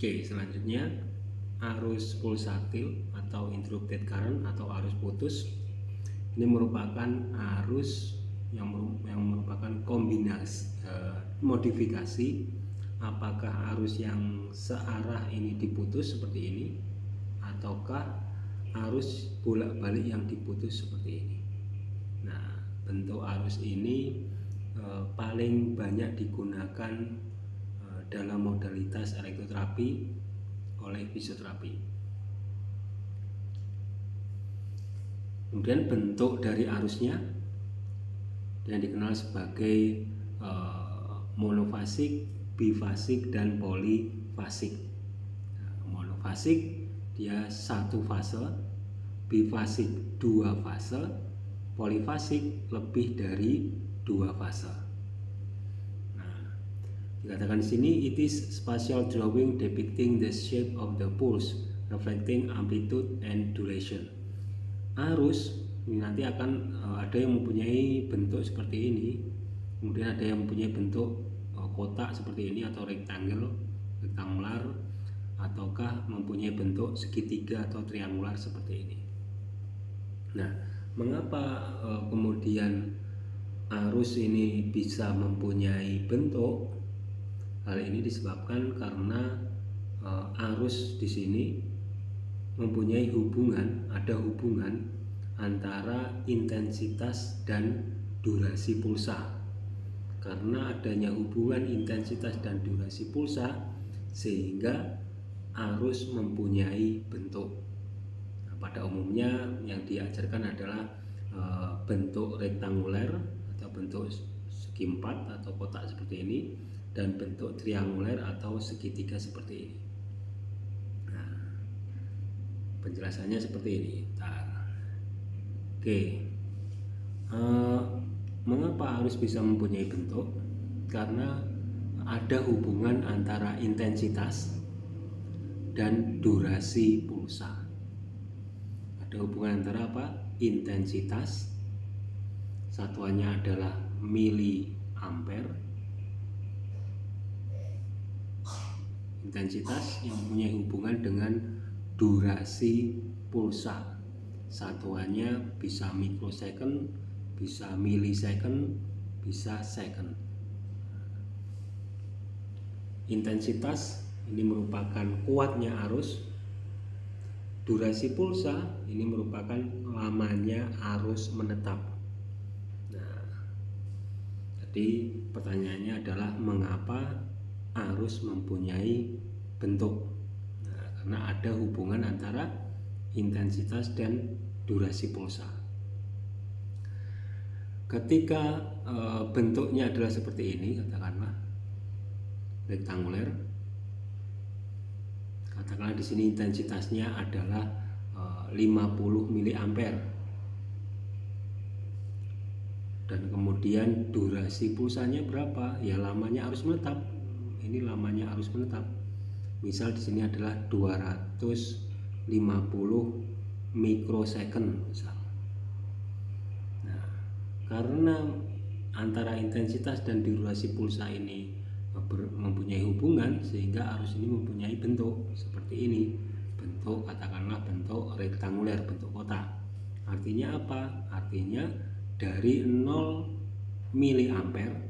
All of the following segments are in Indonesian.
Oke, selanjutnya arus pulsatil atau interrupted current atau arus putus. Ini merupakan arus yang merupakan kombinasi modifikasi. Apakah arus yang searah ini diputus seperti ini, ataukah arus bolak-balik yang diputus seperti ini. Nah, bentuk arus ini paling banyak digunakan dalam modalitas elektroterapi oleh fisioterapi. Kemudian bentuk dari arusnya yang dikenal sebagai monofasik, bifasik, dan polifasik. Monofasik dia satu fase, bifasik dua fase, polifasik lebih dari dua fase. Nah, dikatakan di sini, it is spatial drawing depicting the shape of the pulse, reflecting amplitude and duration. Arus ini nanti akan ada yang mempunyai bentuk seperti ini, kemudian ada yang mempunyai bentuk kotak seperti ini atau rektangular, ataukah mempunyai bentuk segitiga atau triangular seperti ini. Nah, mengapa kemudian arus ini bisa mempunyai bentuk? Hal ini disebabkan karena arus di sini mempunyai ada hubungan antara intensitas dan durasi pulsa. Karena adanya hubungan intensitas dan durasi pulsa, sehingga arus mempunyai bentuk. Nah, pada umumnya yang diajarkan adalah bentuk rektanguler atau bentuk segi empat atau kotak seperti ini, dan bentuk trianguler atau segitiga seperti ini. Nah, penjelasannya seperti ini. Oke, mengapa arus bisa mempunyai bentuk? Karena ada hubungan antara intensitas dan durasi pulsa. Ada hubungan antara apa? Intensitas, satuannya adalah miliampere. Intensitas yang mempunyai hubungan dengan durasi pulsa, satuannya bisa mikrosecond, bisa milisecond, bisa second. Intensitas ini merupakan kuatnya arus. Durasi pulsa ini merupakan lamanya arus menetap. Nah, jadi pertanyaannya adalah mengapa arus mempunyai bentuk? Nah, karena ada hubungan antara intensitas dan durasi pulsa. Ketika bentuknya adalah seperti ini, katakanlah rektanguler, katakanlah di sini intensitasnya adalah 50 miliampere, dan kemudian durasi pulsanya berapa? Ya, lamanya arus menetap. Ini lamanya arus menetap. Misal di sini adalah 250 mikrosecond misal. Nah, karena antara intensitas dan durasi pulsa ini mempunyai hubungan, sehingga arus ini mempunyai bentuk seperti ini. Bentuk, katakanlah bentuk rektanguler, bentuk kotak. Artinya apa? Artinya dari 0 miliampere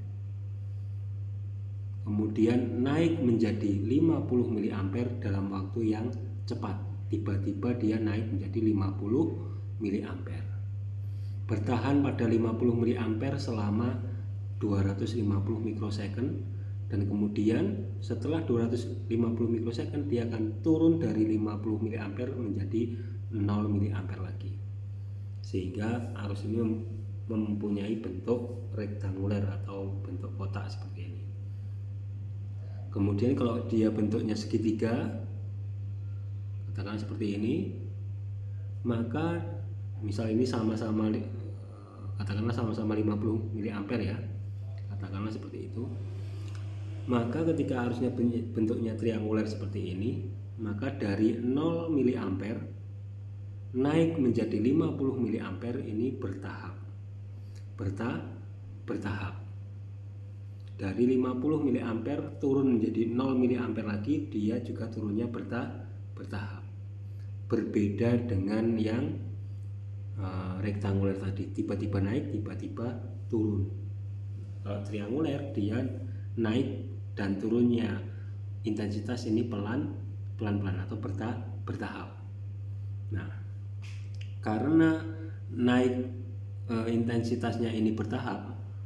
kemudian naik menjadi 50 miliampere dalam waktu yang cepat. Tiba-tiba dia naik menjadi 50 miliampere. Bertahan pada 50 miliampere selama 250 mikrosecond, dan kemudian setelah 250 mikrosecond dia akan turun dari 50 miliampere menjadi 0 miliampere lagi. Sehingga arus ini mempunyai bentuk rektanguler atau bentuk kotak seperti ini. Kemudian kalau dia bentuknya segitiga, katakanlah seperti ini, maka misal ini sama-sama, katakanlah sama-sama 50 miliampere ya, katakanlah seperti itu. Maka ketika arusnya bentuknya trianguler seperti ini, maka dari 0 miliampere naik menjadi 50 miliampere ini bertahap. dari 50 mA turun menjadi 0 mA lagi, dia juga turunnya bertahap. Berbeda dengan yang rektanguler tadi, tiba-tiba naik, tiba-tiba turun. Kalau trianguler dia naik dan turunnya intensitas ini pelan-pelan atau bertahap. Nah, karena naik intensitasnya ini bertahap,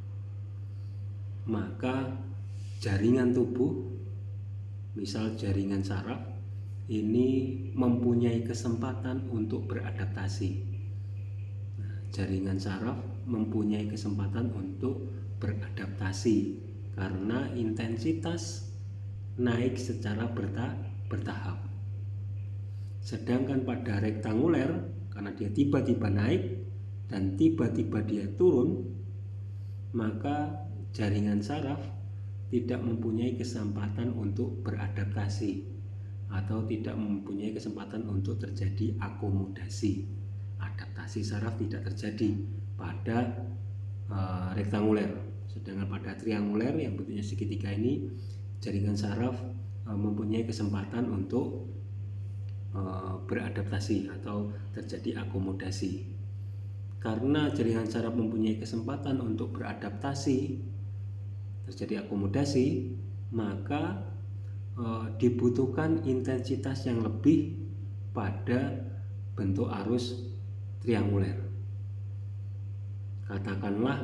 maka jaringan tubuh, misal jaringan saraf, ini mempunyai kesempatan untuk beradaptasi. Nah, jaringan saraf mempunyai kesempatan untuk beradaptasi karena intensitas naik secara bertahap. Sedangkan pada rektanguler, karena dia tiba-tiba naik dan tiba-tiba dia turun, maka jaringan saraf tidak mempunyai kesempatan untuk beradaptasi atau tidak mempunyai kesempatan untuk terjadi akomodasi. Adaptasi saraf tidak terjadi pada rektanguler. Sedangkan pada trianguler yang bentuknya segitiga ini, jaringan saraf mempunyai kesempatan untuk beradaptasi atau terjadi akomodasi. Karena jaringan saraf mempunyai kesempatan untuk beradaptasi, terjadi akomodasi, maka dibutuhkan intensitas yang lebih pada bentuk arus trianguler. Katakanlah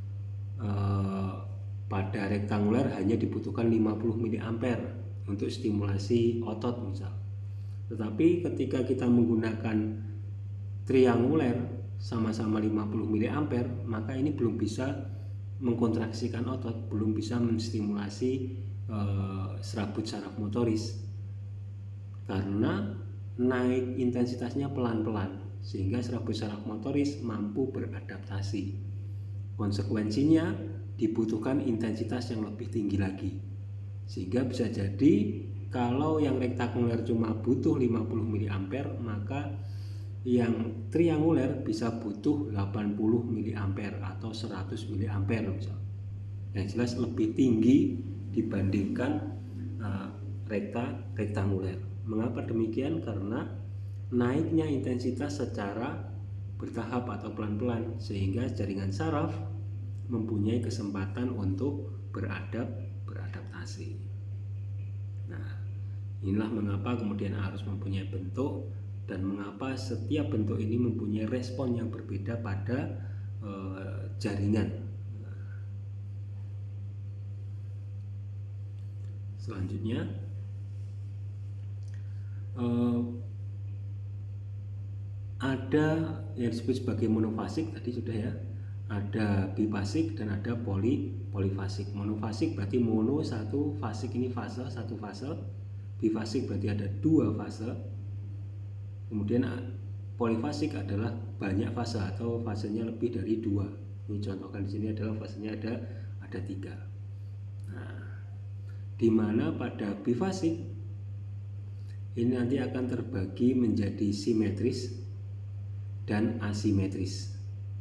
pada rektanguler hanya dibutuhkan 50 mA untuk stimulasi otot misal. Tetapi ketika kita menggunakan trianguler sama-sama 50 mA, maka ini belum bisa mengkontraksikan otot, belum bisa menstimulasi serabut saraf motoris karena naik intensitasnya pelan-pelan, sehingga serabut saraf motoris mampu beradaptasi. Konsekuensinya dibutuhkan intensitas yang lebih tinggi lagi, sehingga bisa jadi kalau yang rektanguler cuma butuh 50 mA, maka yang trianguler bisa butuh 80 mA atau 100 mA misal. Yang jelas lebih tinggi dibandingkan rektanguler. Mengapa demikian? Karena naiknya intensitas secara bertahap atau pelan-pelan, sehingga jaringan saraf mempunyai kesempatan untuk beradaptasi. Nah, inilah mengapa kemudian harus mempunyai bentuk dan mengapa setiap bentuk ini mempunyai respon yang berbeda pada jaringan. Selanjutnya ada yang disebut sebagai monofasik, tadi sudah ya. Ada bifasik dan ada polifasik. Monofasik berarti mono satu, fasik ini fase, satu fase. Bifasik berarti ada dua fase. Kemudian polifasik adalah banyak fase atau fasenya lebih dari dua. Ini contohkan di sini adalah fasenya ada tiga. Nah, di mana pada bifasik ini nanti akan terbagi menjadi simetris dan asimetris.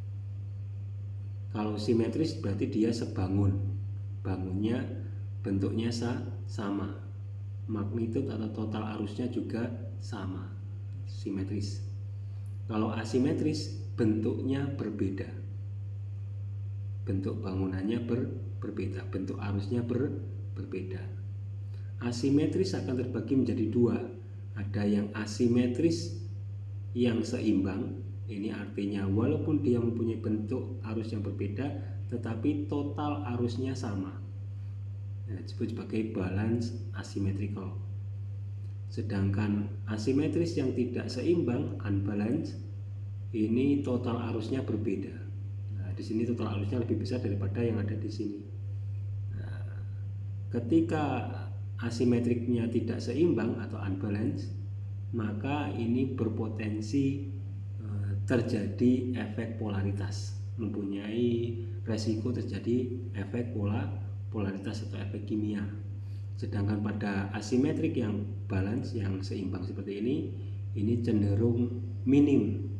Kalau simetris berarti dia sebangun, bangunnya bentuknya sama, magnitud atau total arusnya juga sama, simetris. Kalau asimetris bentuknya berbeda, bentuk bangunannya berbeda, bentuk arusnya berbeda. Asimetris akan terbagi menjadi dua. Ada yang asimetris yang seimbang, ini artinya walaupun dia mempunyai bentuk arus yang berbeda tetapi total arusnya sama, disebut sebagai balance asymmetrical. Sedangkan asimetris yang tidak seimbang, unbalanced, ini total arusnya berbeda. Nah, di sini total arusnya lebih besar daripada yang ada di sini. Nah, ketika asimetriknya tidak seimbang atau unbalanced, maka ini berpotensi terjadi efek polaritas, mempunyai resiko terjadi efek polaritas atau efek kimia. Sedangkan pada asimetrik yang balance, yang seimbang seperti ini cenderung minim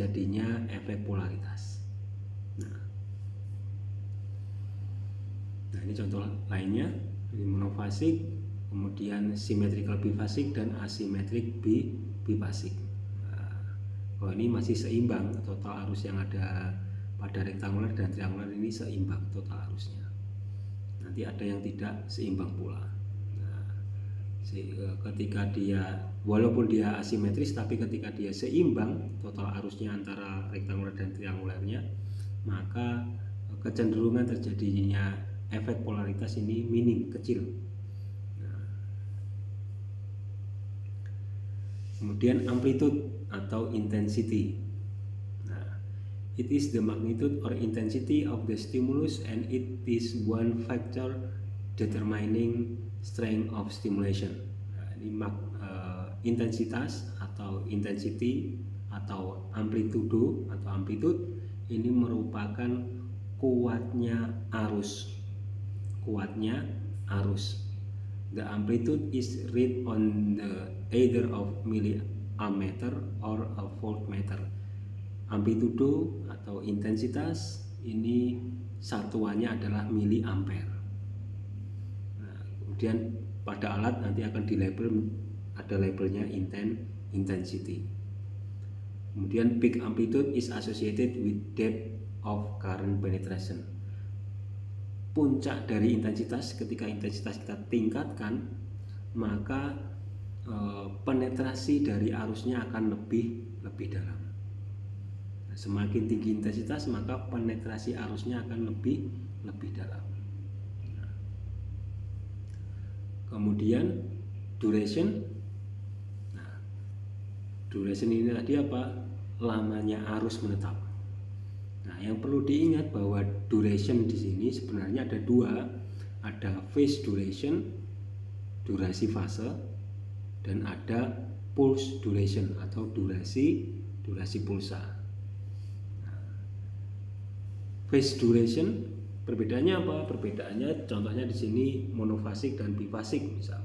terjadinya efek polaritas. Nah, ini contoh lainnya, ini monofasik, kemudian symmetrical bifasik dan asymmetric bifasik. Nah, kalau ini masih seimbang, total arus yang ada pada rektanguler dan trianguler ini seimbang total arusnya. Nanti ada yang tidak seimbang pula. Nah, ketika dia walaupun dia asimetris, tapi ketika dia seimbang total arusnya antara rektanguler dan triangulernya, maka kecenderungan terjadinya efek polaritas ini minim, kecil. Nah, kemudian amplitude atau intensity. Nah, it is the magnitude or intensity of the stimulus and it is one factor determining strength of stimulation. Nah, ini intensitas atau intensity atau amplitude ini merupakan kuatnya arus. The amplitude is read on the either of milliammeter or a voltmeter. Amplitude atau intensitas ini satuannya adalah miliampere. Nah, kemudian pada alat nanti akan dilabel, ada labelnya intensity. Kemudian peak amplitude is associated with depth of current penetration. Puncak dari intensitas, ketika intensitas kita tingkatkan, maka penetrasi dari arusnya akan lebih dalam. Nah, semakin tinggi intensitas, maka penetrasi arusnya akan lebih dalam. Nah, kemudian duration. Nah, duration ini tadi apa? Lamanya arus menetap. Nah, yang perlu diingat bahwa duration di sini sebenarnya ada dua, ada phase duration, durasi fase, dan ada pulse duration atau durasi pulsa. Nah, phase duration perbedaannya apa? Perbedaannya contohnya di sini monofasik dan bifasik misal.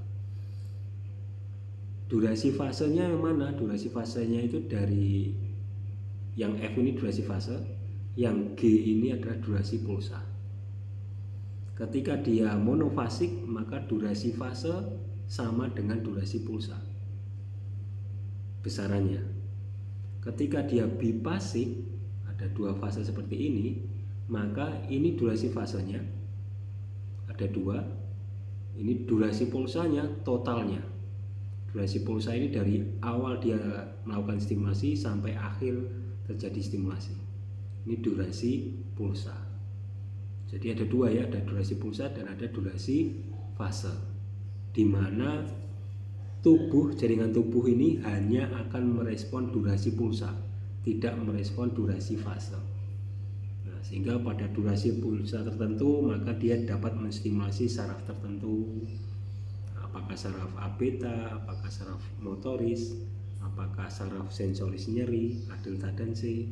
Durasi fasenya yang mana? Durasi fasenya itu dari yang F ini durasi fase, yang G ini adalah durasi pulsa. Ketika dia monofasik, maka durasi fase sama dengan durasi pulsa besarannya. Ketika dia bifasik, ada dua fase seperti ini, maka ini durasi fasenya ada dua, ini durasi pulsanya totalnya. Durasi pulsa ini dari awal dia melakukan stimulasi sampai akhir terjadi stimulasi. Ini durasi pulsa. Jadi ada dua ya, ada durasi pulsa dan ada durasi fase, di mana jaringan tubuh ini hanya akan merespon durasi pulsa, tidak merespon durasi fase. Nah, sehingga pada durasi pulsa tertentu maka dia dapat menstimulasi saraf tertentu, apakah saraf A beta, apakah saraf motoris, apakah saraf sensoris nyeri, A delta dan C.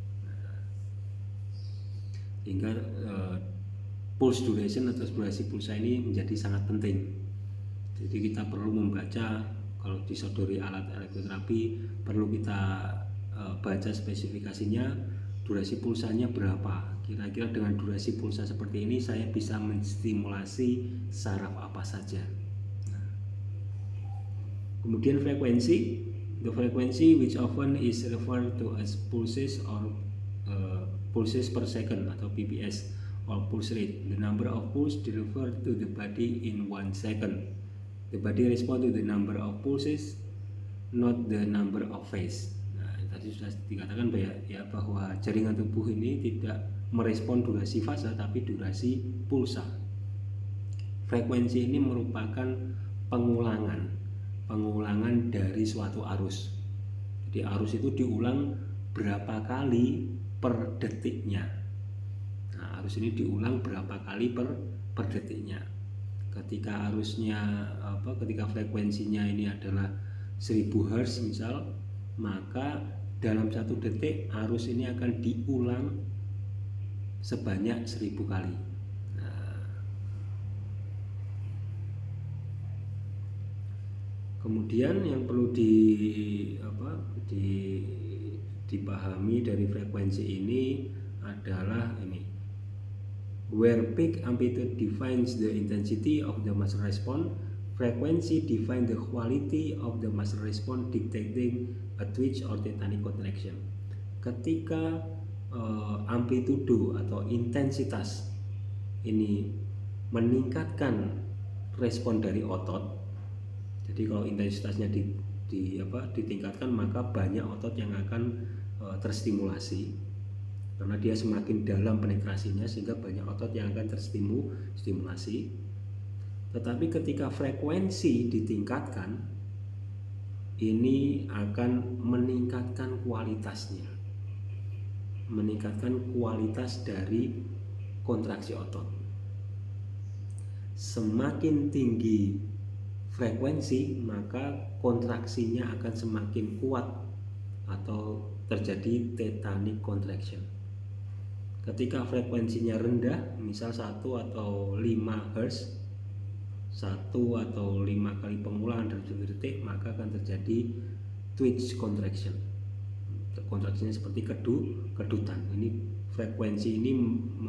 Sehingga pulse duration atau durasi pulsa ini menjadi sangat penting. Jadi kita perlu membaca, kalau disodori alat elektroterapi perlu kita baca spesifikasinya, durasi pulsanya berapa. Kira-kira dengan durasi pulsa seperti ini saya bisa menstimulasi saraf apa saja. Kemudian frekuensi, the frequency which often is referred to as pulses or pulses per second atau PPS or pulse rate. The number of pulses refer to the body in 1 second. The body respond to the number of pulses, not the number of phase. Nah, tadi sudah dikatakan bahwa jaringan tubuh ini tidak merespon durasi fase tapi durasi pulsa. Frekuensi ini merupakan pengulangan dari suatu arus. Jadi arus itu diulang berapa kali per detiknya. Nah, arus ini diulang berapa kali per detiknya. Ketika ketika frekuensinya ini adalah 1000 Hz misal, maka dalam 1 detik arus ini akan diulang sebanyak 1000 kali. Nah, kemudian yang perlu dipahami dari frekuensi ini adalah ini, Where peak amplitude defines the intensity of the muscle response, frequency defines the quality of the muscle response dictating a twitch or tetanic contraction. Ketika amplitudo atau intensitas ini meningkatkan respon dari otot, jadi kalau intensitasnya ditingkatkan, maka banyak otot yang akan terstimulasi karena dia semakin dalam penetrasinya, sehingga banyak otot yang akan terstimulasi. Tetapi ketika frekuensi ditingkatkan, ini akan meningkatkan kualitasnya, meningkatkan kualitas dari kontraksi otot. Semakin tinggi frekuensi, maka kontraksinya akan semakin kuat atau terjadi tetanic contraction. Ketika frekuensinya rendah, misal 1 atau 5 Hz, 1 atau 5 kali pengulangan dalam 1 detik, maka akan terjadi twitch contraction. Kontraksinya seperti kedutan. Ini frekuensi ini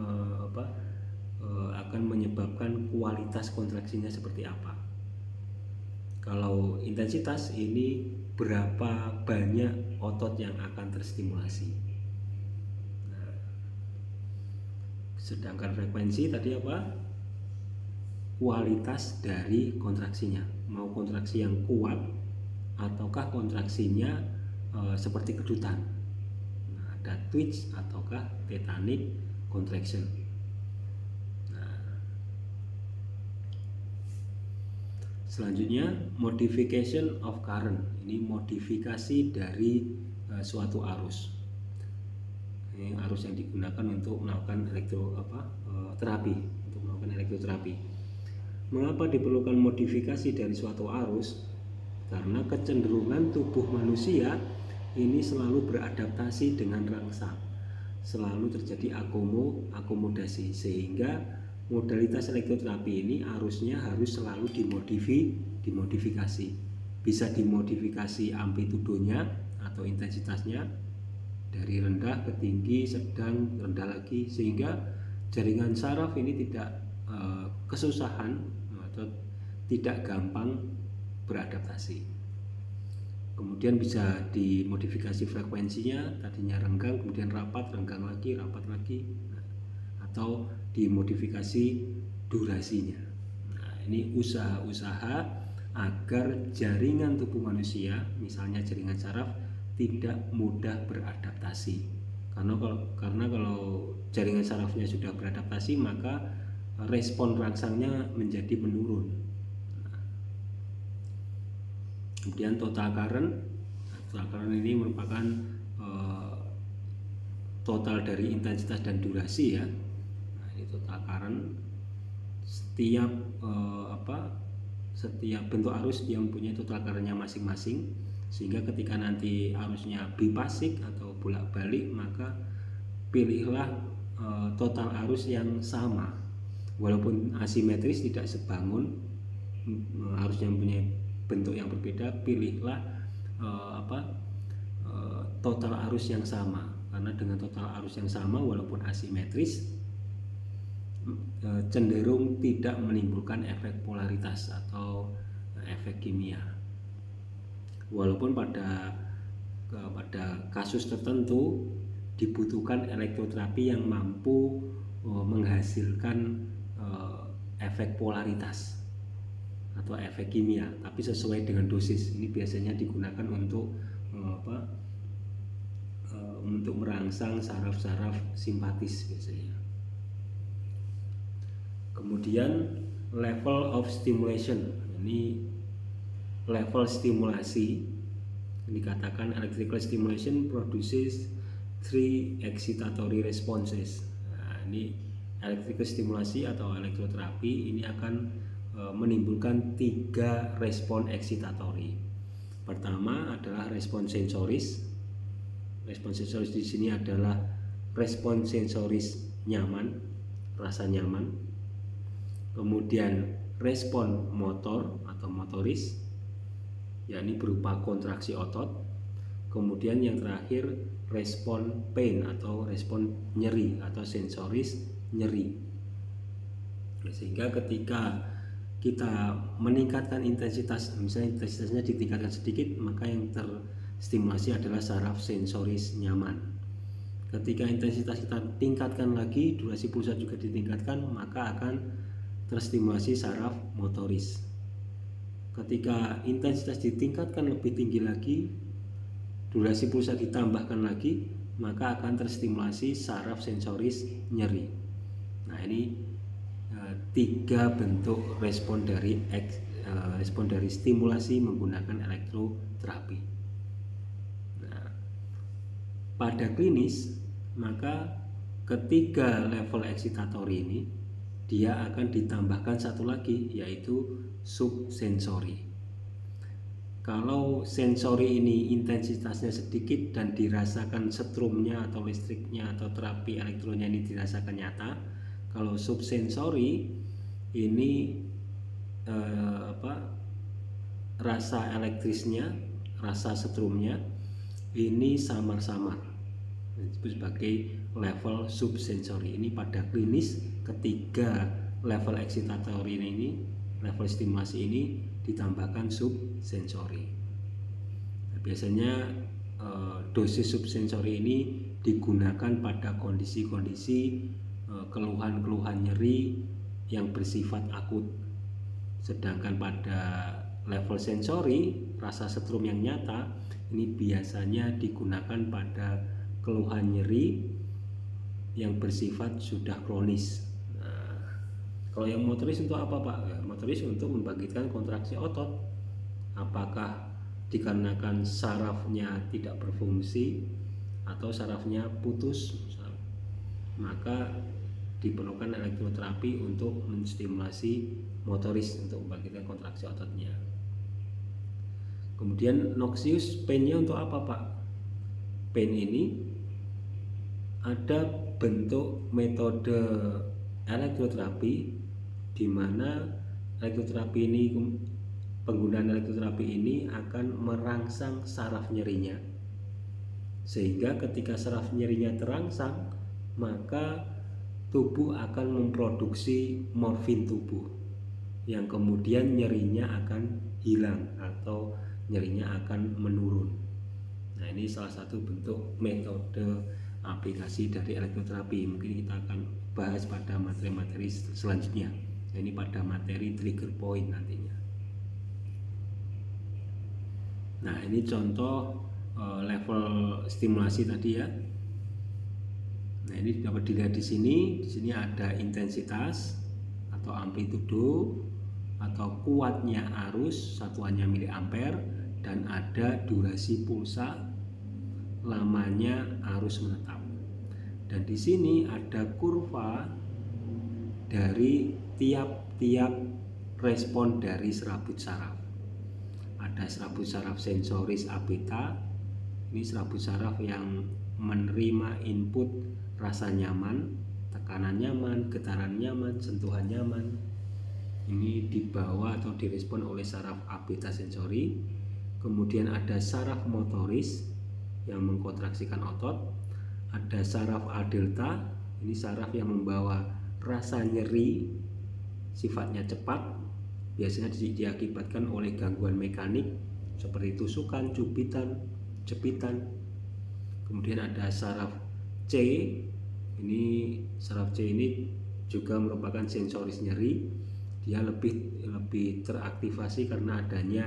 akan menyebabkan kualitas kontraksinya seperti apa. Kalau intensitas ini berapa banyak otot yang akan terstimulasi. Sedangkan frekuensi tadi apa? Kualitas dari kontraksinya. Mau kontraksi yang kuat ataukah kontraksinya seperti kedutan. Nah, ada twitch ataukah tetanic contraction. Selanjutnya, modification of current. Ini modifikasi dari suatu arus. Ini arus yang digunakan untuk melakukan terapi, untuk melakukan elektroterapi. Mengapa diperlukan modifikasi dari suatu arus? Karena kecenderungan tubuh manusia ini selalu beradaptasi dengan rangsang, selalu terjadi akomodasi, sehingga modalitas elektroterapi ini arusnya harus selalu dimodifikasi. Bisa dimodifikasi amplitudonya atau intensitasnya dari rendah ke tinggi, sedang, rendah lagi, sehingga jaringan saraf ini tidak kesusahan atau tidak gampang beradaptasi. Kemudian bisa dimodifikasi frekuensinya, tadinya renggang kemudian rapat, renggang lagi, rapat lagi, atau dimodifikasi durasinya. Nah, ini usaha-usaha agar jaringan tubuh manusia, misalnya jaringan saraf, tidak mudah beradaptasi. Karena kalau jaringan sarafnya sudah beradaptasi, maka respon rangsangnya menjadi menurun. Kemudian total current ini merupakan total dari intensitas dan durasi ya. Nah, ini total current. Setiap bentuk arus dia mempunyai total currentnya masing-masing, sehingga ketika nanti arusnya bifasik atau bolak-balik, maka pilihlah total arus yang sama, walaupun asimetris tidak sebangun, arusnya mempunyai bentuk yang berbeda, pilihlah total arus yang sama, karena dengan total arus yang sama walaupun asimetris cenderung tidak menimbulkan efek polaritas atau efek kimia. Walaupun pada kasus tertentu dibutuhkan elektroterapi yang mampu menghasilkan efek polaritas atau efek kimia, tapi sesuai dengan dosis. Ini biasanya digunakan untuk merangsang saraf-saraf simpatis biasanya. Kemudian level of stimulation, ini level stimulasi. Dikatakan electrical stimulation produces 3 excitatory responses. Nah, ini electrical stimulasi atau elektroterapi ini akan menimbulkan 3 respon excitatory. Pertama adalah respon sensoris. Respon sensoris di sini adalah respon sensoris nyaman, rasa nyaman. Kemudian respon motor atau motoris, yakni berupa kontraksi otot. Kemudian yang terakhir respon pain atau respon nyeri atau sensoris nyeri. Sehingga ketika kita meningkatkan intensitas, misalnya intensitasnya ditingkatkan sedikit, maka yang terstimulasi adalah saraf sensoris nyaman. Ketika intensitas kita tingkatkan lagi, durasi pulsa juga ditingkatkan, maka akan terstimulasi saraf motoris. Ketika intensitas ditingkatkan lebih tinggi lagi, durasi pulsa ditambahkan lagi, maka akan terstimulasi saraf sensoris nyeri. Nah, ini 3 bentuk respon dari stimulasi menggunakan elektroterapi. Nah, pada klinis, maka ketiga level eksitatori ini dia akan ditambahkan satu lagi, yaitu subsensori. Kalau sensori ini intensitasnya sedikit dan dirasakan setrumnya atau listriknya atau terapi elektronya ini dirasakan nyata, kalau subsensori ini rasa elektrisnya, rasa setrumnya ini samar-samar, disebut sebagai level subsensori. Ini pada klinis ketiga level eksitatori ini, level stimulasi ini ditambahkan subsensori. Nah, biasanya dosis subsensori ini digunakan pada kondisi-kondisi keluhan-keluhan nyeri yang bersifat akut. Sedangkan pada level sensori, rasa setrum yang nyata ini biasanya digunakan pada keluhan nyeri yang bersifat sudah kronis. Nah, kalau yang motoris untuk apa, Pak? Motoris untuk membangkitkan kontraksi otot. Apakah dikarenakan sarafnya tidak berfungsi atau sarafnya putus, maka diperlukan elektroterapi untuk menstimulasi motoris untuk membangkitkan kontraksi ototnya. Kemudian noxious pain-nya untuk apa, Pak? Pain ini ada bentuk metode elektroterapi di mana elektroterapi ini, penggunaan elektroterapi ini akan merangsang saraf nyerinya, sehingga ketika saraf nyerinya terangsang, maka tubuh akan memproduksi morfin tubuh yang kemudian nyerinya akan hilang atau nyerinya akan menurun. Nah, ini salah satu bentuk metode aplikasi dari elektroterapi. Mungkin kita akan bahas pada materi-materi selanjutnya. Nah, ini pada materi trigger point nantinya. Nah, ini contoh level stimulasi tadi ya. Nah, ini dapat dilihat di sini. Di sini ada intensitas atau amplitudo atau kuatnya arus, satuannya miliampere, dan ada durasi pulsa, lamanya arus menetap. Dan di sini ada kurva dari tiap-tiap respon dari serabut saraf. Ada serabut saraf sensoris A beta. Ini serabut saraf yang menerima input rasa nyaman, tekanan nyaman, getaran nyaman, sentuhan nyaman. Ini dibawa atau direspon oleh saraf A beta sensori. Kemudian ada saraf motoris yang mengkontraksikan otot. Ada saraf A delta, ini saraf yang membawa rasa nyeri, sifatnya cepat, biasanya diakibatkan oleh gangguan mekanik seperti tusukan, cubitan, jepitan. Kemudian ada saraf C, ini saraf C ini juga merupakan sensoris nyeri. Dia lebih teraktivasi karena adanya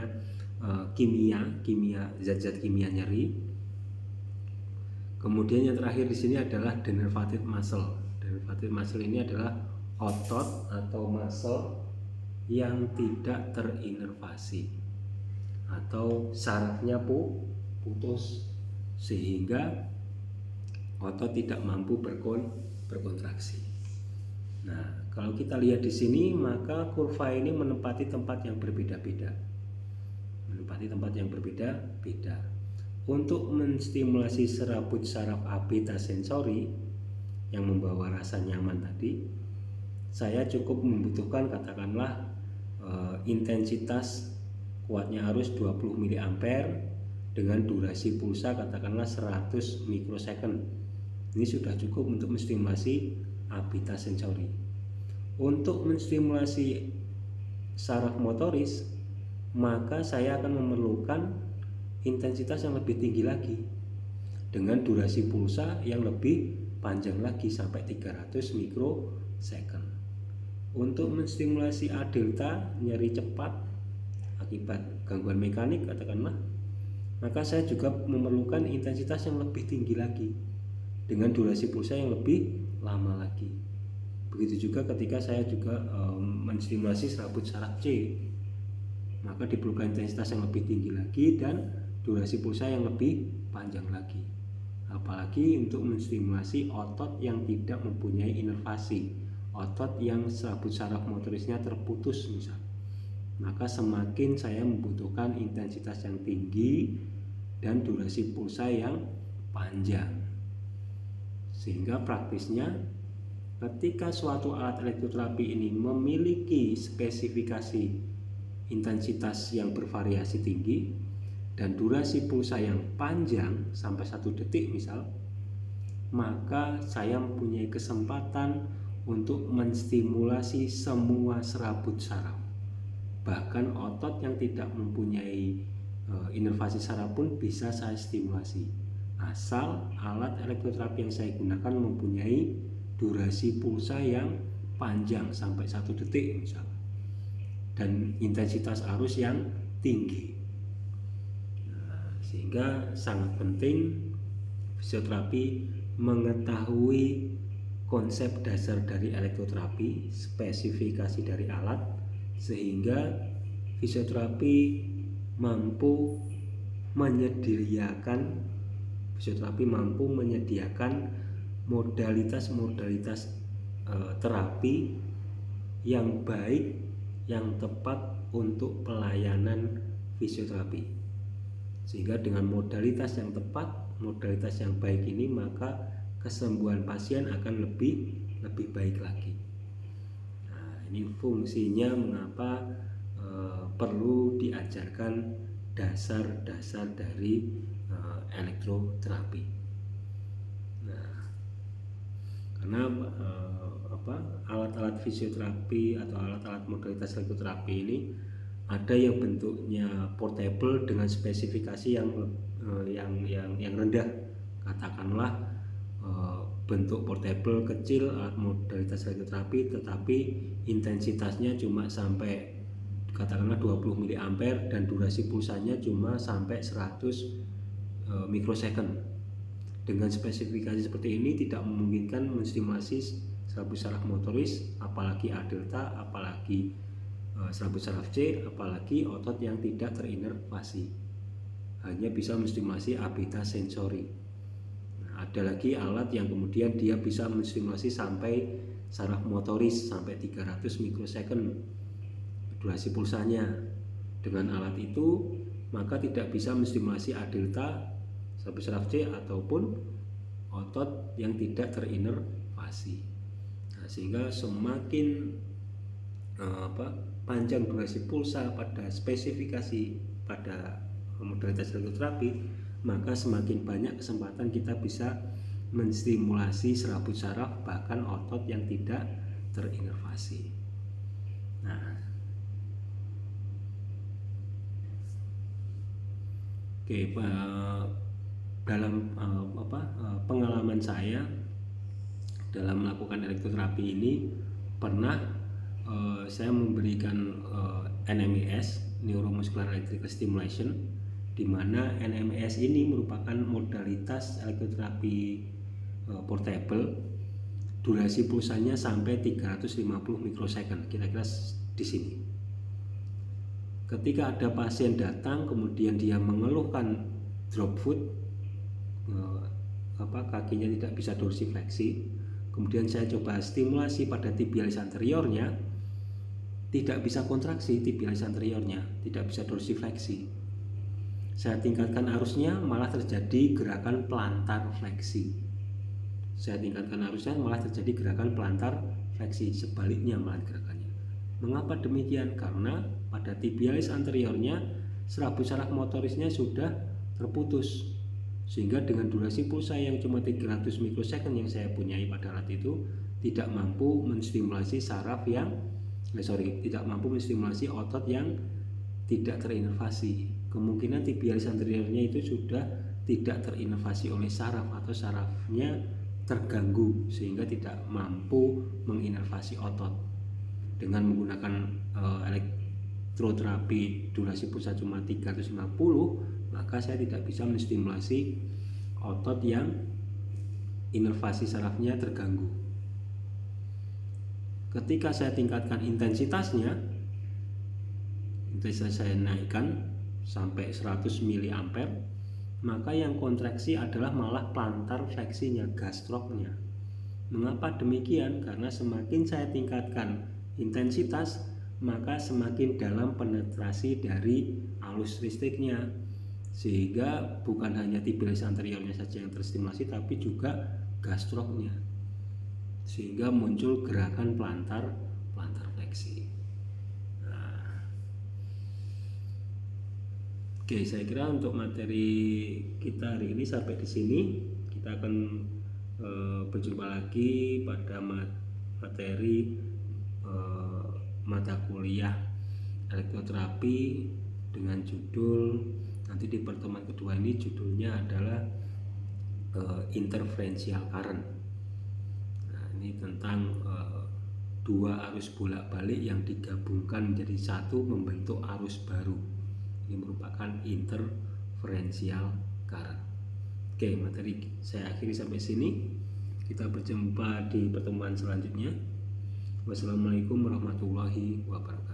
zat-zat kimia nyeri. Kemudian yang terakhir di sini adalah denervated muscle. Denervated muscle ini adalah otot atau muscle yang tidak terinervasi atau sarafnya putus sehingga otot tidak mampu berkontraksi. Nah, kalau kita lihat di sini, maka kurva ini menempati tempat yang berbeda-beda. Untuk menstimulasi serabut saraf A beta sensori yang membawa rasa nyaman tadi, saya cukup membutuhkan katakanlah intensitas kuatnya arus 20 mA dengan durasi pulsa katakanlah 100 mikrosecond. Ini sudah cukup untuk menstimulasi A beta sensori. Untuk menstimulasi saraf motoris, maka saya akan memerlukan intensitas yang lebih tinggi lagi dengan durasi pulsa yang lebih panjang lagi sampai 300 mikrosecond. Untuk menstimulasi A delta, nyeri cepat akibat gangguan mekanik katakanlah, maka saya juga memerlukan intensitas yang lebih tinggi lagi dengan durasi pulsa yang lebih lama lagi. Begitu juga ketika saya juga menstimulasi serabut saraf C, maka diperlukan intensitas yang lebih tinggi lagi dan durasi pulsa yang lebih panjang lagi. Apalagi untuk menstimulasi otot yang tidak mempunyai inervasi, otot yang serabut saraf motorisnya terputus misal, maka semakin saya membutuhkan intensitas yang tinggi dan durasi pulsa yang panjang. Sehingga praktisnya ketika suatu alat elektroterapi ini memiliki spesifikasi intensitas yang bervariasi tinggi dan durasi pulsa yang panjang sampai 1 detik misal, maka saya mempunyai kesempatan untuk menstimulasi semua serabut saraf. Bahkan otot yang tidak mempunyai inervasi saraf pun bisa saya stimulasi, asal alat elektroterapi yang saya gunakan mempunyai durasi pulsa yang panjang sampai 1 detik misal, dan intensitas arus yang tinggi. Sehingga sangat penting fisioterapi mengetahui konsep dasar dari elektroterapi, spesifikasi dari alat, sehingga fisioterapi mampu menyediakan modalitas-modalitas terapi yang baik, yang tepat untuk pelayanan fisioterapi. Sehingga dengan modalitas yang tepat, modalitas yang baik ini, maka kesembuhan pasien akan lebih baik lagi. Nah, ini fungsinya mengapa perlu diajarkan dasar-dasar dari elektroterapi. Nah, karena alat-alat fisioterapi atau alat-alat modalitas elektroterapi ini ada yang bentuknya portable dengan spesifikasi yang rendah, katakanlah bentuk portable kecil alat modalitas elektroterapi, tetapi intensitasnya cuma sampai katakanlah 20 mA dan durasi pulsanya cuma sampai 100 mikrosecond. Dengan spesifikasi seperti ini tidak memungkinkan menstimulasi serabut saraf motoris, apalagi A delta, apalagi serabut saraf C, apalagi otot yang tidak terinervasi. Hanya bisa menstimulasi A beta sensori. Nah, ada lagi alat yang kemudian dia bisa menstimulasi sampai saraf motoris sampai 300 mikrosecond durasi pulsanya. Dengan alat itu maka tidak bisa menstimulasi A delta, serabut saraf C, ataupun otot yang tidak terinervasi. Nah, sehingga semakin panjang durasi pulsa pada spesifikasi pada modalitas elektroterapi, maka semakin banyak kesempatan kita bisa menstimulasi serabut saraf bahkan otot yang tidak terinervasi. Nah, oke, dalam pengalaman saya dalam melakukan elektroterapi ini pernah saya memberikan NMES, Neuromuscular Electrical Stimulation, di mana NMES ini merupakan modalitas elektroterapi portable, durasi pulsanya sampai 350 mikrosecond, kira-kira di sini. Ketika ada pasien datang kemudian dia mengeluhkan drop foot, kakinya tidak bisa dorsifleksi, kemudian saya coba stimulasi pada tibialis anteriornya, tidak bisa kontraksi tibialis anteriornya, tidak bisa dorsifleksi. Saya tingkatkan arusnya, malah terjadi gerakan plantar fleksi. Saya tingkatkan arusnya, malah terjadi gerakan plantar fleksi, sebaliknya malah gerakannya. Mengapa demikian? Karena pada tibialis anteriornya serabut saraf motorisnya sudah terputus. sehingga dengan durasi pulsa yang cuma 300 mikrosecond yang saya punyai pada alat itu tidak mampu menstimulasi saraf yang tidak mampu menstimulasi otot yang tidak terinervasi. Kemungkinan tibialis anteriornya itu sudah tidak terinervasi oleh saraf atau sarafnya terganggu sehingga tidak mampu menginervasi otot. Dengan menggunakan elektroterapi durasi pulsa cuma 350, maka saya tidak bisa menstimulasi otot yang inervasi sarafnya terganggu. Ketika saya tingkatkan intensitasnya, saya naikkan sampai 100 mA, maka yang kontraksi adalah malah plantar fleksinya, gastroknya. Mengapa demikian? Karena semakin saya tingkatkan intensitas, maka semakin dalam penetrasi dari alus listiknya, sehingga bukan hanya tibialis anteriornya saja yang terstimulasi, tapi juga gastroknya, sehingga muncul gerakan plantar fleksi. Oke, saya kira untuk materi kita hari ini sampai di sini. Kita akan berjumpa lagi pada materi mata kuliah elektroterapi dengan judul, nanti di pertemuan kedua ini judulnya adalah interferential current. Nah, ini tentang dua arus bolak-balik yang digabungkan menjadi satu membentuk arus baru. Ini merupakan interferential current. Oke, materi saya akhiri sampai sini. Kita berjumpa di pertemuan selanjutnya. Wassalamualaikum warahmatullahi wabarakatuh.